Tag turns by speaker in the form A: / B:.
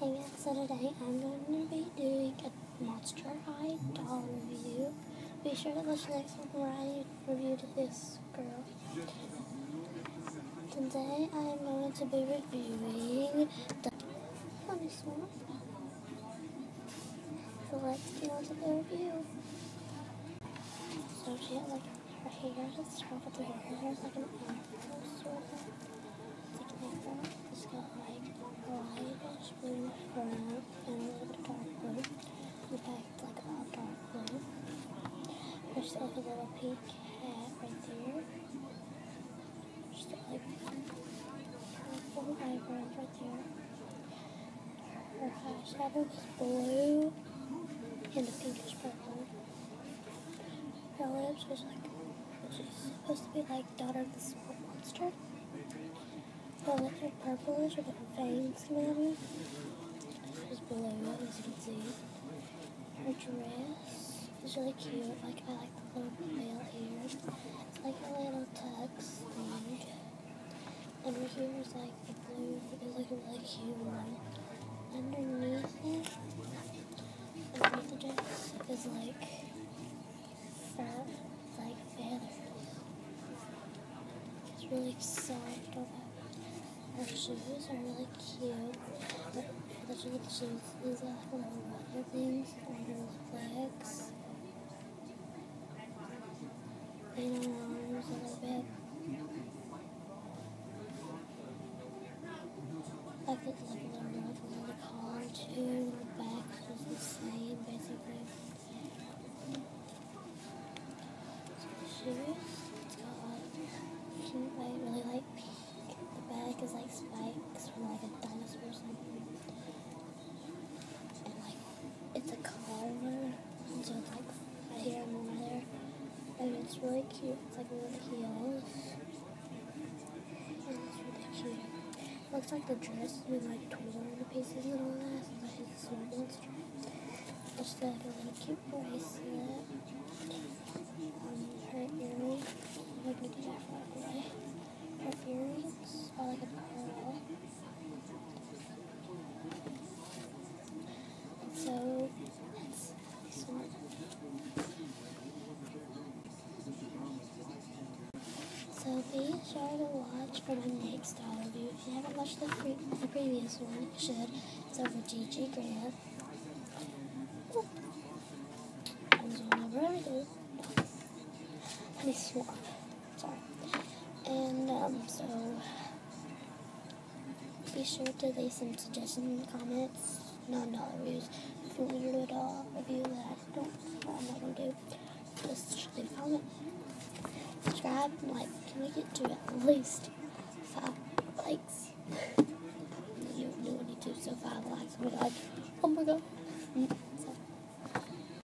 A: Hey guys, so today I'm going to be doing a Monster High doll review. Be sure to watch the next one where I reviewed this girl. Today I'm going to be reviewing the... Let me swap. So let's get on to the review. So she had like her hair, let's start with her hair. Her hair's like an afro sort of. It's like an afro. It's got like lightish blue brown and a little bit of dark blue. In fact, like all dark blue. There's like a little pink hat right there. Just like purple eyebrows right there. Her eyeshadow is blue and a pinkish purple. Her lips is like, she's supposed to be like daughter of the Swamp Monster. Her lips are purplish with different fangs coming out of it. She's blue, as you can see. Her dress is really cute. Like, I like the little veil here. It's like a little tux thing. And right here is like the blue. It's like a really cute one. Underneath the dress is like fur, like feathers. It's really soft on that. Her shoes are really cute. The shoes is like little rubber things on her legs. And her arms a little bit. Like it's like a little ruffle on the collar too. The back is the same basically. So the shoes, it's got like cute, like really like pink. The back is like spikes from like a dinosaur or something. And like it's a collar. And so it's like right here and one there. And it's really cute. It's like little heels. And it's really cute. Looks like the dress has been like torn to pieces and all that. It's like a Swamp Monster. Just like a little cute bracelet. Her earrings. I'm going to do that right away. Her earrings are like a pearl. And so that's this one. So be sure to watch for my next doll review. If you haven't watched the previous one, you should. It's over Gigi Grant. Let me swap. Sorry. And so be sure to leave some suggestions, comments, non-doll reviews. If you want me to do a doll review that I'm not going to do, just leave a comment. Subscribe and like. Can we get to at least 5 likes? You do need to, so 5 likes. Oh my god.